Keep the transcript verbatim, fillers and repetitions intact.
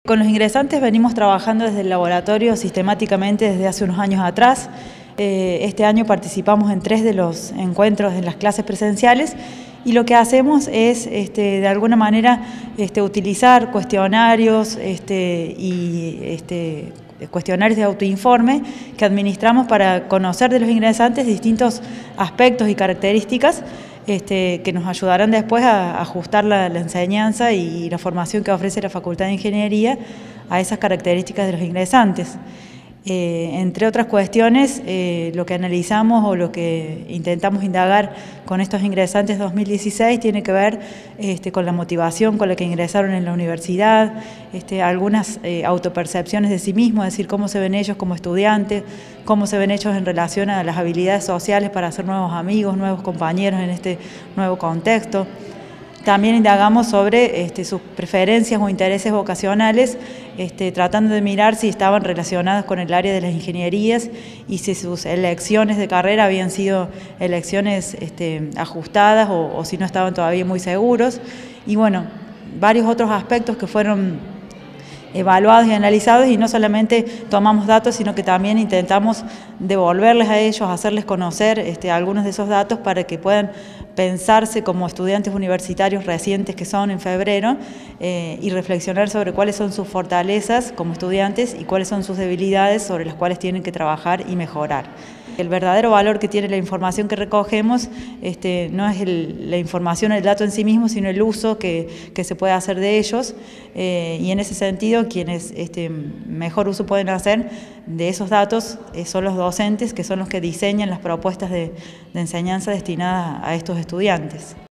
Con los ingresantes venimos trabajando desde el laboratorio sistemáticamente desde hace unos años atrás. Eh, este año participamos en tres de los encuentros en las clases presenciales y lo que hacemos es este, de alguna manera este, utilizar cuestionarios este, y este, cuestionarios de autoinforme que administramos para conocer de los ingresantes distintos aspectos y características Este, que nos ayudarán después a ajustar la, la enseñanza y la formación que ofrece la Facultad de Ingeniería a esas características de los ingresantes. Eh, entre otras cuestiones, eh, lo que analizamos o lo que intentamos indagar con estos ingresantes dos mil dieciséis tiene que ver este, con la motivación con la que ingresaron en la universidad, este, algunas eh, autopercepciones de sí mismos, es decir, cómo se ven ellos como estudiantes, cómo se ven ellos en relación a las habilidades sociales para hacer nuevos amigos, nuevos compañeros en este nuevo contexto. También indagamos sobre este, sus preferencias o intereses vocacionales, este, tratando de mirar si estaban relacionadas con el área de las ingenierías y si sus elecciones de carrera habían sido elecciones este, ajustadas o, o si no estaban todavía muy seguros. Y bueno, varios otros aspectos que fueron evaluados y analizados, y no solamente tomamos datos, sino que también intentamos devolverles a ellos, hacerles conocer este, algunos de esos datos para que puedan pensarse como estudiantes universitarios recientes que son en febrero eh, y reflexionar sobre cuáles son sus fortalezas como estudiantes y cuáles son sus debilidades sobre las cuales tienen que trabajar y mejorar. El verdadero valor que tiene la información que recogemos este, no es el, la información, el dato en sí mismo, sino el uso que, que se puede hacer de ellos eh, y en ese sentido quienes este, mejor uso pueden hacer de esos datos eh, son los docentes, que son los que diseñan las propuestas de, de enseñanza destinadas a estos estudiantes.